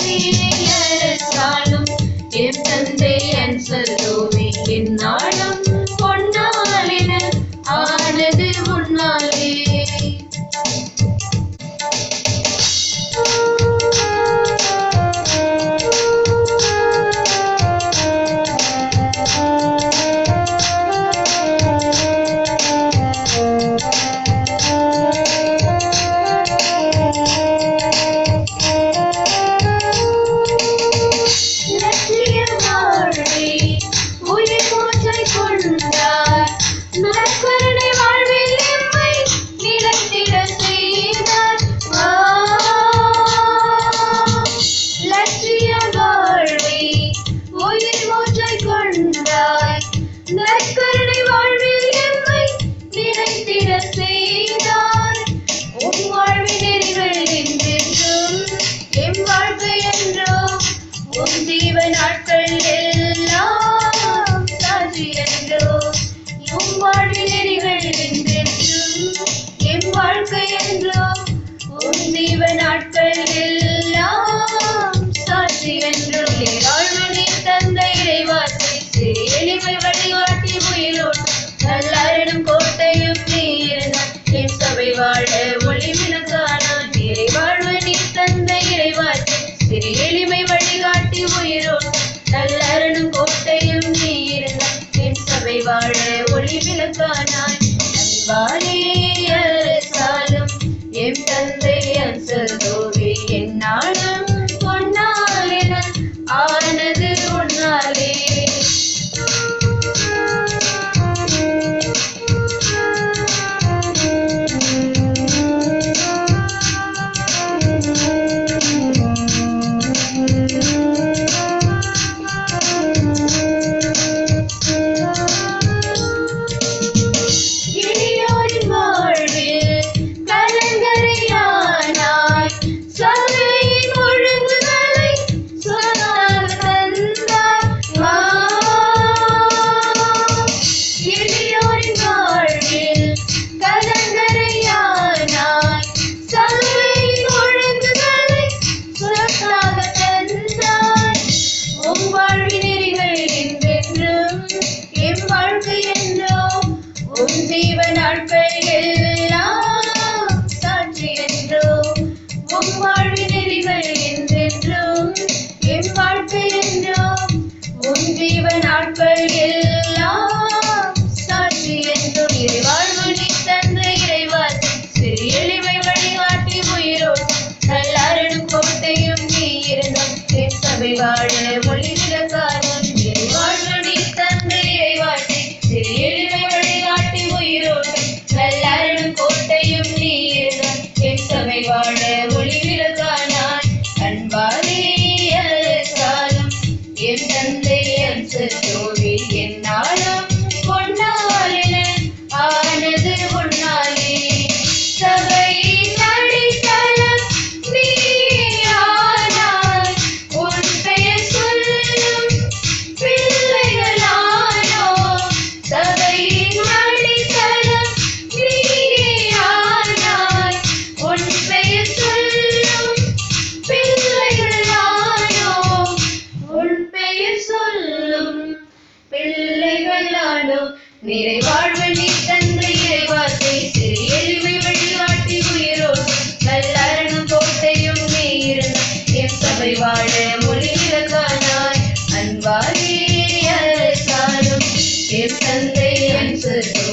அரசாலும் என் தந்தை அன்சலோவி என்னாலும் பொன்னாலின ஆனது உன்னாலே. எளிமை வழிகாட்டி உயிரோடு நல்லரணும் கோட்டையும் நீ இருந்தாய் என் சபை வாழ ஒளி விளக்கானாய். அன்பாலே அரசாலும் என் தந்தை அன்சலோவி என்னாலும் பொன்னாலின ஆனது உன்னாலே. வாழ ஒளி விளக்கானாய் வாழ்வழி தந்தை இறைவாட்டி சிறு எளிமை வழிகாட்டி உயிரோடு நல்லரணும் கோட்டையும் நீ இருந்தாய் என் சபை வாழ ஒளி விளக்கானாய். அன்பாலே அரசாலும் என் தந்தை அன்சலோவி என்னாலும் பொன்னாலின ஆனது உன்னாலே. சபையின் அடித்தளம் நீ நிறைவாழ்வு நீ தந்தை இறைவார்த்தை சிறு எளிமை வழிகாட்டி உயிரோடு நல்லரணும் கோட்டையும் நீ இருந்தாய் என் சபை வாழ ஒளி விளக்கானாய். அன்பாலே அரசாலும் என் தந்தை அன்சலோவி